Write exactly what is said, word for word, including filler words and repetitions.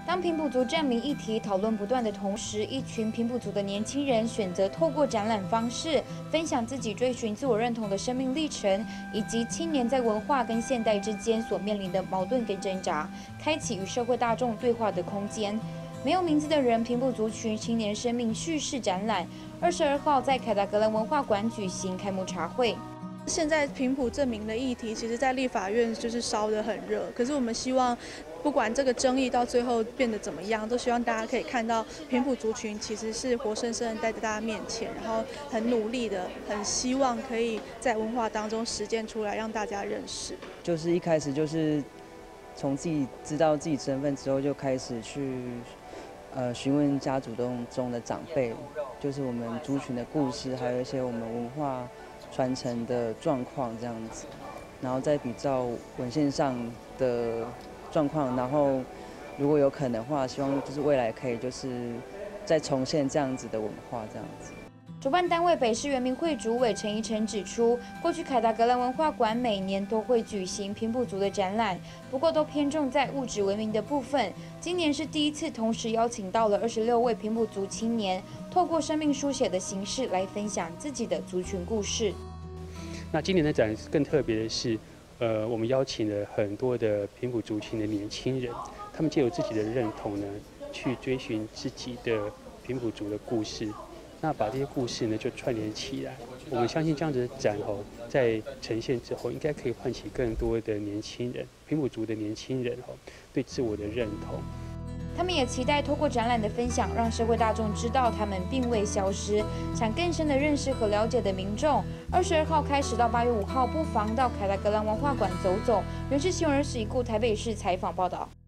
当平埔族证明议题讨论不断的同时，一群平埔族的年轻人选择透过展览方式分享自己追寻自我认同的生命历程，以及青年在文化跟现代之间所面临的矛盾跟挣扎，开启与社会大众对话的空间。没有名字的人平埔族群青年生命叙事展览，二十二号在凯达格兰文化馆举行开幕茶会。 现在平埔证明的议题，其实在立法院就是烧得很热。可是我们希望，不管这个争议到最后变得怎么样，都希望大家可以看到平埔族群其实是活生生的在大家面前，然后很努力的，很希望可以在文化当中实践出来，让大家认识。 就是一开始就是从自己知道自己身份之后，就开始去呃询问家族中中的长辈，就是我们族群的故事，还有一些我们文化 传承的状况这样子，然后再比照文献上的状况，然后如果有可能的话，希望就是未来可以就是再重现这样子的文化这样子。 主办单位北市原民会主委陈怡晨指出，过去凯达格兰文化馆每年都会举行平埔族的展览，不过都偏重在物质文明的部分。今年是第一次同时邀请到了二十六位平埔族青年，透过生命书写的形式来分享自己的族群故事。 那今年的展更特别的是，呃，我们邀请了很多的平埔族群的年轻人，他们借由自己的认同呢，去追寻自己的平埔族的故事。 那把这些故事呢就串联起来，我们相信这样子的展哦，在呈现之后，应该可以唤起更多的年轻人，平埔族的年轻人哦，对自我的认同。 他们也期待透过展览的分享，让社会大众知道他们并未消失。想更深的认识和了解的民众，二十二号开始到八月五号，不妨到凯达格兰文化馆走走。原是新闻人史已故台北市采访报道。